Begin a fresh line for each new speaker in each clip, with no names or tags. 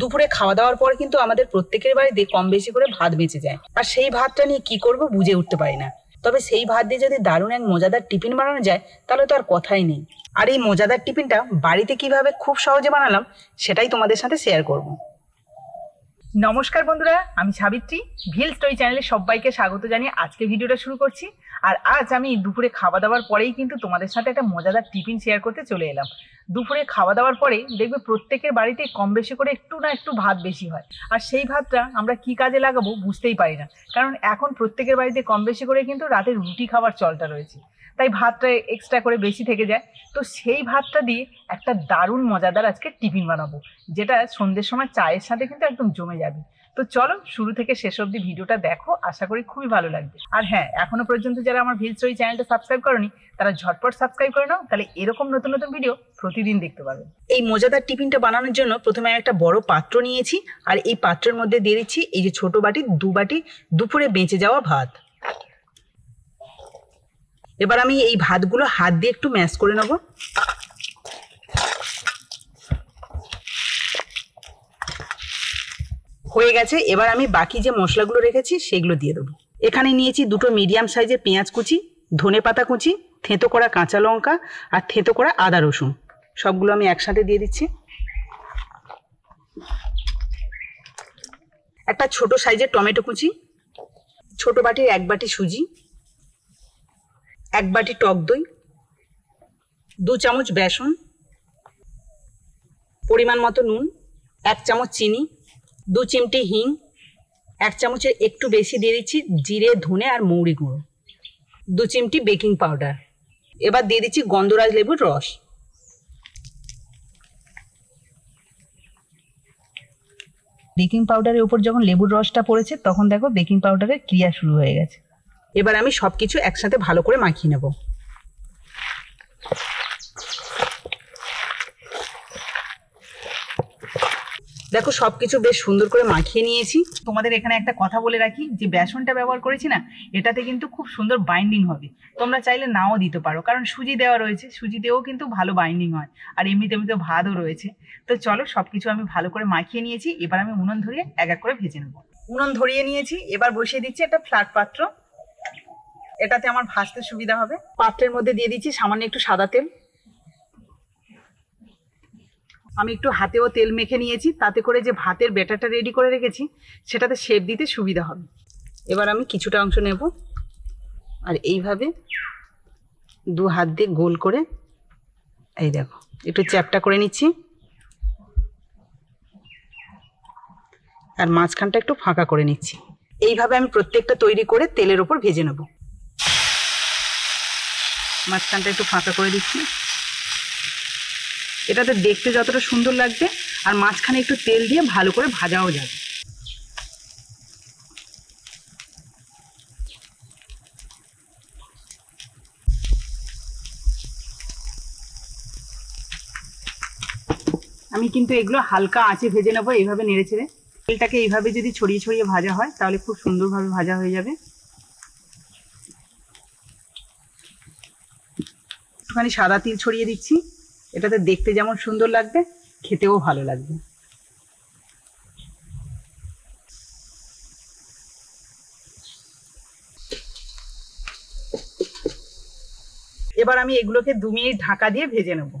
দুপুরে খাওয়া দাওয়ার পর কিন্তু আমাদের প্রত্যেকের বাড়িতে কম বেশি করে ভাত বেঁচে যায়, আর সেই ভাতটা নিয়ে কি করব বুঝে উঠতে পারি না। তবে সেই ভাত দিয়ে যদি দারুণ এক মজাদার টিফিন বানানো যায় তাহলে তো আর কথাই নেই। আর এই মজাদার টিফিনটা বাড়িতে কিভাবে খুব সহজে বানালাম সেটাই তোমাদের সাথে শেয়ার করব।
নমস্কার বন্ধুরা, আমি সাবিত্রী। ভিল স্টোরি চ্যানেলে সবাইকে স্বাগত জানিয়ে আজকে ভিডিওটা শুরু করছি। আর আজ আমি দুপুরে খাওয়া দাওয়ার পরেই কিন্তু তোমাদের সাথে একটা মজাদার টিফিন শেয়ার করতে চলে এলাম। দুপুরে খাওয়া দাওয়ার পরেই দেখবে প্রত্যেকের বাড়িতে কম বেশি করে একটু না একটু ভাত বেশি হয়, আর সেই ভাতটা আমরা কি কাজে লাগাবো বুঝতেই পারি না। কারণ এখন প্রত্যেকের বাড়িতে কম বেশি করে কিন্তু রাতে রুটি খাওয়ার চলটা রয়েছে, তাই ভাতটা এক্সট্রা করে বেশি থেকে যায়। তো সেই ভাতটা দিয়ে একটা দারুণ মজাদার আজকে টিফিন বানাবো, যেটা সন্ধ্যের সময় চায়ের সাথে কিন্তু একদম জমে যাবে। তো চলো শুরু থেকে শেষ অবধি ভিডিওটা দেখো, আশা করি খুবই ভালো লাগবে। আর হ্যাঁ, এখনো পর্যন্ত যারা আমার ভিল স্টোরি চ্যানেলটা সাবস্ক্রাইব করোনি তারা ঝটপট সাবস্ক্রাইব করে নাও, তাহলে এরকম নতুন নতুন ভিডিও প্রতিদিন দেখতে পাবে।
এই মজাদার টিফিনটা বানানোর জন্য প্রথমে আমি একটা বড় পাত্র নিয়েছি, আর এই পাত্রের মধ্যে দিয়ে দিচ্ছি এই যে ছোট বাটি 2 বাটি দুপুরে বেঁচে যাওয়া ভাত। এবার আমি এই ভাতগুলো হাত দিয়ে একটু ম্যাশ করে নেব। হয়ে গেছে। এবার আমি বাকি যে মশলাগুলো রেখেছি সেগুলো দিয়ে দেবো। এখানে নিয়েছি 2টো মিডিয়াম সাইজের পেঁয়াজ কুচি, ধনেপাতা কুচি, থেঁতো করা কাঁচা লঙ্কা আর থেঁতো করা আদা রসুন, সবগুলো আমি একসাথে দিয়ে দিচ্ছি। একটা ছোট সাইজের টমেটো কুচি, ছোট বাটির 1 বাটি সুজি, 1 বাটি টক দই, 2 চামচ বেসন, পরিমাণ মতো নুন, 1 চামচ চিনি, 2 চিমটি হিং, 1 চামচের একটু বেশি দিয়ে দিচ্ছি জিরে, ধনে আর মৌরি গুঁড়ো, 2 চিমটি বেকিং পাউডার। এবার দিয়ে দিচ্ছি গন্ধরাজ লেবুর রস। বেকিং পাউডারের উপর যখন লেবুর রসটা পড়েছে তখন দেখো বেকিং পাউডারের ক্রিয়া শুরু হয়ে গেছে। এবার আমি সবকিছু একসাথে ভালো করে মাখিয়ে নেব। দেখো সবকিছু বেশ সুন্দর করে মাখিয়ে নিয়েছি। তোমাদের এখানে একটা কথা বলে রাখি, যে বেসনটা ব্যবহার করেছি না, এটাতে কিন্তু খুব সুন্দর বাইন্ডিং হবে। তোমরা চাইলে নাও দিতে পারো, কারণ সুজি দেওয়া রয়েছে, সুজি দিয়েও কিন্তু ভালো বাইন্ডিং হয়, আর এমনিতে ভাতও রয়েছে। তো চলো সবকিছু আমি ভালো করে মাখিয়ে নিয়েছি। এবার আমি উনুন ধরিয়ে এক এক করে ভেজে নেবো। উনুন ধরিয়ে নিয়েছি, এবার বসিয়ে দিচ্ছি একটা ফ্ল্যাট পাত্র, এটাতে আমার ভাজতে সুবিধা হবে। পাত্রের মধ্যে দিয়ে দিচ্ছি সামান্য একটু সাদা তেল। আমি একটু হাতেও তেল মেখে নিয়েছি, তাতে করে যে ভাতের ব্যাটারটা রেডি করে রেখেছি সেটাতে শেপ দিতে সুবিধা হবে। এবার আমি কিছুটা অংশ নেব, আর এইভাবে 2 হাত দিয়ে গোল করে এই দেখো একটু চ্যাপটা করে নিচ্ছি, আর মাঝখানটা একটু ফাঁকা করে নিচ্ছি। এইভাবে আমি প্রত্যেকটা তৈরি করে তেলের ওপর ভেজে নেব। মাঝখানটা একটু ফাঁকা করে দিচ্ছি। এটাতে দেখতে যতটা সুন্দর লাগবে, আর মাঝখানে একটু তেল দিয়ে ভালো করে ভাজাও যাবে। আমি কিন্তু এগুলো হালকা আঁচে ভেজে নেবো, এইভাবে নেড়ে ছেড়ে। তেলটাকে এইভাবে যদি ছড়িয়ে ছড়িয়ে ভাজা হয় তাহলে খুব সুন্দরভাবে ভাজা হয়ে যাবে। একটুখানি সাদা তিল ছড়িয়ে দিচ্ছি, এটাতে দেখতে যেমন সুন্দর লাগবে খেতেও ভালো লাগবে। এবার আমি এগুলোকে 2 মিনিট ঢাকা দিয়ে ভেজে নেব।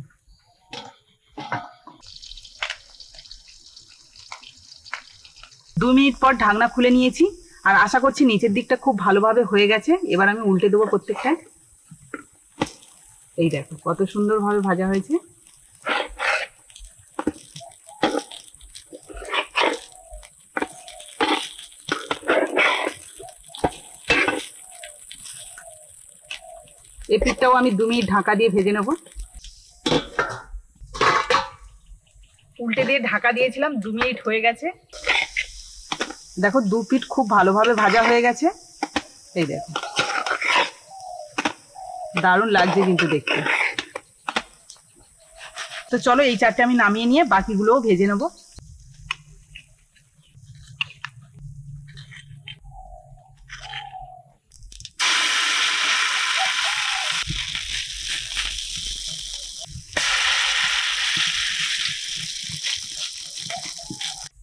2 মিনিট পর ঢাকনা খুলে নিয়েছি, আর আশা করছি নিচের দিকটা খুব ভালোভাবে হয়ে গেছে। এবার আমি উল্টে দেবো প্রত্যেকটা। এই দেখো কত সুন্দরভাবে ভাজা হয়েছে। এই পিঠটাও আমি 2 মিনিট ঢাকা দিয়ে ভেজে নেব। উল্টে দিয়ে ঢাকা দিয়েছিলাম, 2 মিনিট হয়ে গেছে। দেখো 2 পিঠ খুব ভালোভাবে ভাজা হয়ে গেছে। এই দেখো দারুণ লাগছে কিন্তু দেখতে। তো চলো এই 4টে আমি নামিয়ে নিয়ে বাকিগুলোও ভেজে নেব।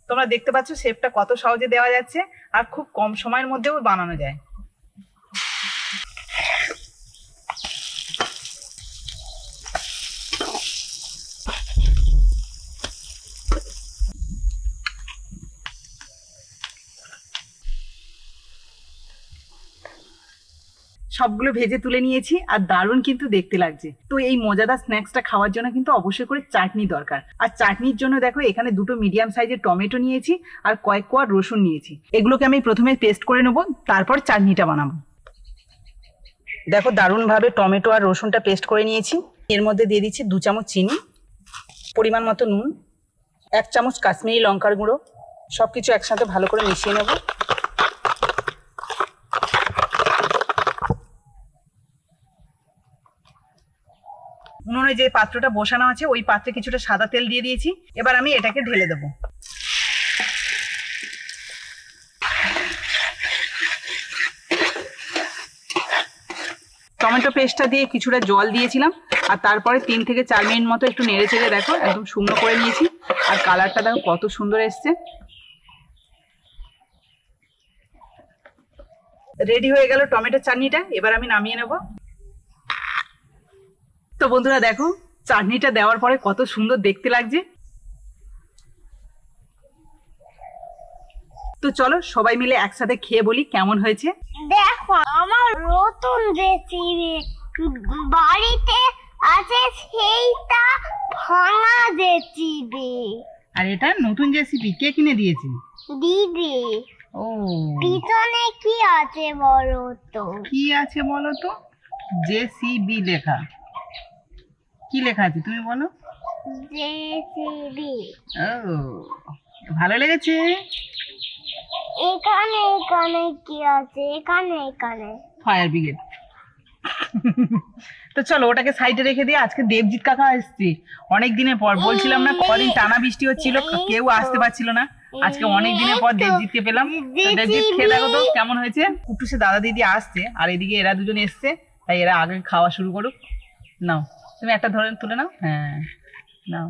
তোমরা দেখতে পাচ্ছ শেপটা কত সহজে দেওয়া যাচ্ছে আর খুব কম সময়ের মধ্যেও বানানো যায়। সবগুলো ভেজে তুলে নিয়েছি আর দারুণ কিন্তু দেখতে লাগছে। তো এই মজাদার স্ন্যাক্সটা খাওয়ার জন্য কিন্তু অবশ্যই করে চাটনি দরকার। আর চাটনির জন্য দেখো এখানে দুটো মিডিয়াম সাইজের টমেটো নিয়েছি আর কয়েক কোয়া রসুন নিয়েছি। এগুলোকে আমি প্রথমে পেস্ট করে নেবো, তারপর চাটনিটা বানাবো। দেখো দারুণভাবে টমেটো আর রসুনটা পেস্ট করে নিয়েছি। এর মধ্যে দিয়ে দিচ্ছি 2 চামচ চিনি, পরিমাণ মতো নুন, 1 চামচ কাশ্মীরি লঙ্কার গুঁড়ো। সবকিছু একসাথে ভালো করে মিশিয়ে নেবো। উনুনে যে পাত্রটা বসানো আছে ওই পাত্রে কিছুটা সাদা তেল দিয়ে দিয়েছি। এবার আমি এটাকে ঢেলে দেবো। টমেটো পেস্টটা দিয়ে কিছুটা জল দিয়েছিলাম আর তারপরে 3 থেকে 4 মিনিট মতো একটু নেড়ে চেড়ে দেখো একদম শুকনো করে নিয়েছি। আর কালারটা দেখো কত সুন্দর এসছে। রেডি হয়ে গেল টমেটোর চাটনিটা। এবার আমি নামিয়ে নেব। তো বন্ধুরা দেখো চাটনিটা দেওয়ার পরে কত সুন্দর দেখতে লাগছে। তো চলো সবাই মিলে একসাথে খেয়ে বলি কেমন হয়েছে।
দেখো আমার নতুন রেসিপি বাড়িতে আছে, সেইটা ভাঙা রেসিপি।
আর এটা নতুন রেসিপি কে কিনে দিয়েছে?
দিদি।
ও
পিছনে কি আছে বলো তো?
কি আছে বলো তো? জেসিবি লেখা। কি লেখা আছে তুমি বলো?
রেসিপি।
ও ভালো লেগেছে।
এখানে এখানে কি আছে? এখানে এখানে
ফায়ার ব্রিগেড। তো চলো ওটাকে সাইডে রেখে দিয়ে আজকে দেবজিৎ কাকা আসছে অনেক দিনের পর। বলছিলাম না কদিন টানা বৃষ্টি হচ্ছিল, কেউ আসতে পারছিল না। আজকে অনেক দিনের পর দেবজিৎকে পেলাম। দেবজিৎ খেয়ে দেখো তো কেমন হয়েছে। কুটুসে দাদা দিদি আসছে আর এদিকে এরা দুজন এসছে, তাই এরা আগে খাওয়া শুরু করুক। নাও তুমি একটা ধরে তুলে নাও। হ্যাঁ নাও,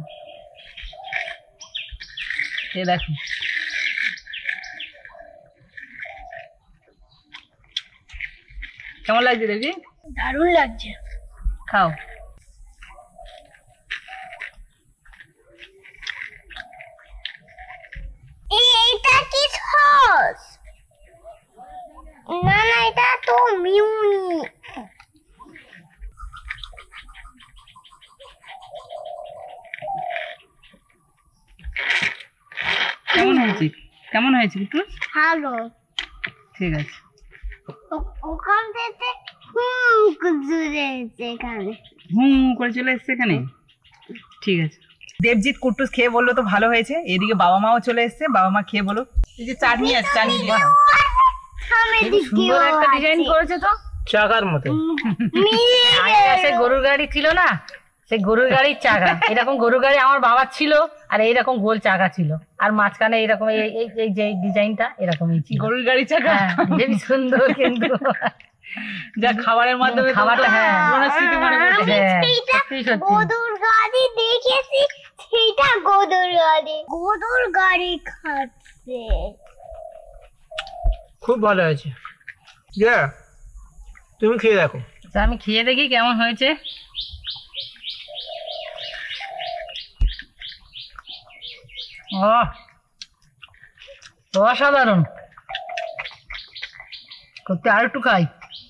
এ দেখো কেমন লাগছে দেবজি?
দারুণ লাগছে।
খাও।
এইটা কি সস? না না, এটা তো মিউনি।
কেমন হয়েছে? কেমন হয়েছে কুটুস?
ভালো।
ঠিক আছে।
ওখান থেকে জুড়ে এখানে
হুম করে চলে এসছে এখানে। ঠিক আছে। দেবজিৎ কুটুস খেয়ে বললো তো ভালো হয়েছে। এদিকে বাবা মাও চলে এসছে, বাবা মা খেয়ে বলো। এই যে চাটনি আছে, চাটনি দিয়ে দাও।
সুন্দর একটা ডিজাইন করেছে তো,
চাকার মতো।
আগে সে গরুর গাড়ি ছিল না, সেই গরুর গাড়ির চাকা। এরকম গরুর গাড়ি আমার বাবার ছিল আর এইরকম গোল চাকা ছিল, আর মাঝখানে এরকম এই যে ডিজাইনটা এরকমই ছিল।
গরুর গাড়ি চাকা
হেবি সুন্দর কিন্তু
যা খাবারের মাধ্যমে
খাবারটা, হ্যাঁ
স্মৃতি মনে পড়ছে।
সত্যি সত্যি
গরুর গাড়ি দেখেছি, সেইটা গরুর গাড়ি খাচ্ছে।
খুব ভালো হয়েছে। তুমি খেয়ে দেখো।
তা আমি খেয়ে দেখি কেমন হয়েছে। অসাধারণ। করতে আর একটু খাই।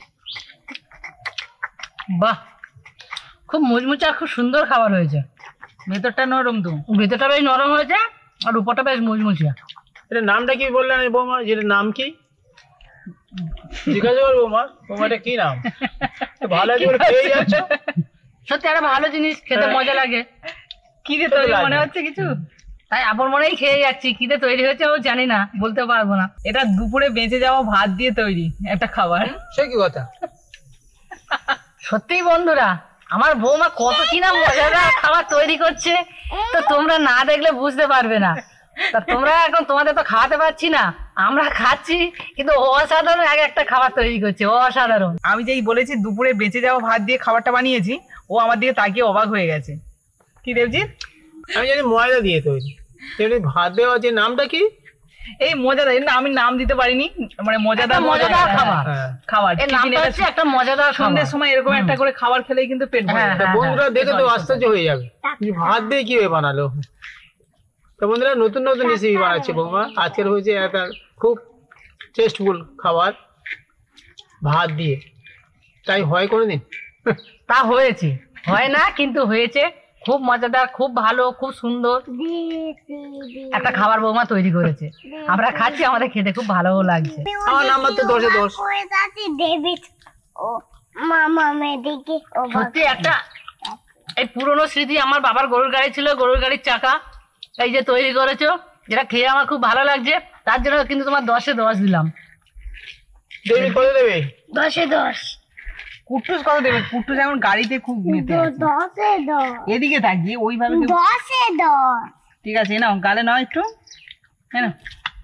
বাহ, খুব মুচমুচে আর খুব সুন্দর খাবার হয়েছে।
ভেতরটা নরম তো,
ভেতরটা বেশ নরম হয়েছে আর উপরটা বেশ মুচমুচে।
এটা নামটা কি বললেন বৌমা? যেটা নাম কি জিজ্ঞাসা করবো বৌমা, বৌমাটা কি নাম? ভালো খেয়ে যাচ্ছ।
সত্যি একটা ভালো জিনিস, খেতে মজা লাগে।
কি রে তৈরি মনে হচ্ছে কিছু?
তাই আপন মনেই খেয়ে যাচ্ছি। কিতে তৈরি হয়েছে ও জানি না, বলতে পারবো না।
এটা দুপুরে বেঁচে যাওয়া ভাত দিয়ে তৈরি একটা খাবার।
সে কি কথা?
সত্যি বন্ধুরা, আমার বৌমা কত কিনা মজাদার খাবার তৈরি করছে, তো তোমরা না দেখলে বুঝতে পারবে না। তা তোমরা এখন, তোমাদের তো খাওয়াতে পারছি না, আমরা খাচ্ছি, কিন্তু অসাধারণ এক একটা খাবার তৈরি করছে, অসাধারণ।
আমি যেই বলেছি দুপুরে বেঁচে যাওয়া ভাত দিয়ে খাবারটা বানিয়েছি, ও আমার দিকে তাকিয়ে অবাক হয়ে গেছে। কি দেবজিৎ?
আমি জানি ময়দা দিয়ে তৈরি। এমনি ভাত দেওয়া যে নামটা কি?
এই মজাদার, এর না আমি নাম দিতে পারিনি, মানে মজাদার
মজাদার খাবার।
হ্যাঁ।
খাবার
এর নামটা হচ্ছে একটা মজাদার খাবার।
সন্ধ্যের সময় এরকম একটা করে খাবার খেলেই কিন্তু পেট ভরে
হ্যাঁ,
যাবে।
তা বন্ধুরা দেখে তো আশ্চর্য হয়ে যাবে, কি ভাত দিয়ে কিভাবে বানালো। তো বন্ধুরা নতুন নতুন রেসিপি বানাচ্ছে বৌমা। আজকের হয়েছে একটা খুব টেস্টফুল খাবার ভাত দিয়ে, তাই হয় কোনোদিন?
তা হয়েছে, হয় না কিন্তু হয়েছে। খুব মজাদার, খুব ভালো, খুব সুন্দর একটা খাবার বৌমা তৈরি করেছে। আমরা খাচ্ছি, আমাদের খেতে খুব ভালো লাগছে।
আমার নাম্বার তো 10-এ 10।
ডেভিড ও মামা মেদিকে ও
সত্যি একটা এই পুরনো স্মৃতি। আমার বাবার গরুর গাড়ি ছিল, গরুর গাড়ির চাকা এই যে তৈরি করেছো, যেটা খেয়ে আমার খুব ভালো লাগছে। তার জন্য কিন্তু তোমার 10-এ 10 দিলাম।
দেবী কত দেবে?
10-এ 10
কুট্টুস কত দেবে? কুট্টুস এখন গাড়িতে খুব মেতে আছে।
10-এ 10
এদিকে তাকিয়ে ওইভাবে কেউ-
10-এ 10
ঠিক আছে, নাও গালে নাও একটু, হ্যাঁ না,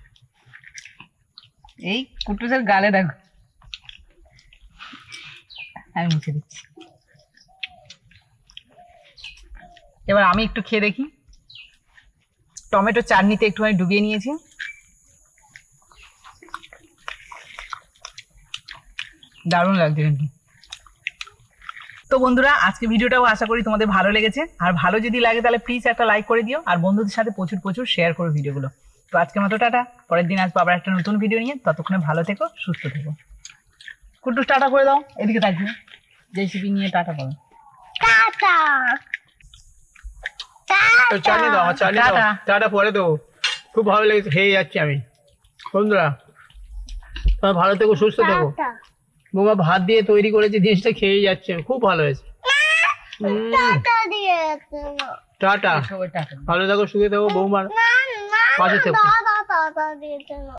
এই কুট্টুসের গালে দেখো, আমি মুছে দিচ্ছি। এবার আমি একটু খেয়ে দেখি। টমেটো চাটনিতে একটুখানি ডুবিয়ে নিয়েছি। দারুণ লাগছে কিন্তু। তো বন্ধুরা আজকে ভিডিওটাও আশা করি তোমাদের ভালো লেগেছে। আর ভালো যদি লাগে তাহলে প্লিজ একটা লাইক করে দিও, আর বন্ধুদের সাথে প্রচুর প্রচুর শেয়ার করো ভিডিওগুলো। তো আজকের মতো টাটা, পরের দিন আসবো আবার একটা নতুন ভিডিও নিয়ে। ততক্ষণে ভালো থেকো, সুস্থ থেকো। কুট্টুস টাটা করে দাও, এদিকে তাকিয়ে জেসিপি নিয়ে টাটা করো।
টাটা
তো চাটনি দাও, আমার চাটনি দাও।
টাটা।
চাটা পরে দেবো, খুব ভালো লেগেছে, খেয়ে যাচ্ছি আমি। বন্ধুরা তোমরা ভালো থেকো, সুস্থ থেকো।
টাটা
বৌমা ভাত দিয়ে তৈরি করেছে জিনিসটা, খেয়ে যাচ্ছে, খুব ভালো হয়েছে।
টাটা দিয়েছে
টাটা,
সবাই টাটা।
ভালো থাকো, সুখে থাকো, বৌমার
না
পাশে থেকো।
দাদা টাটা দিয়েছে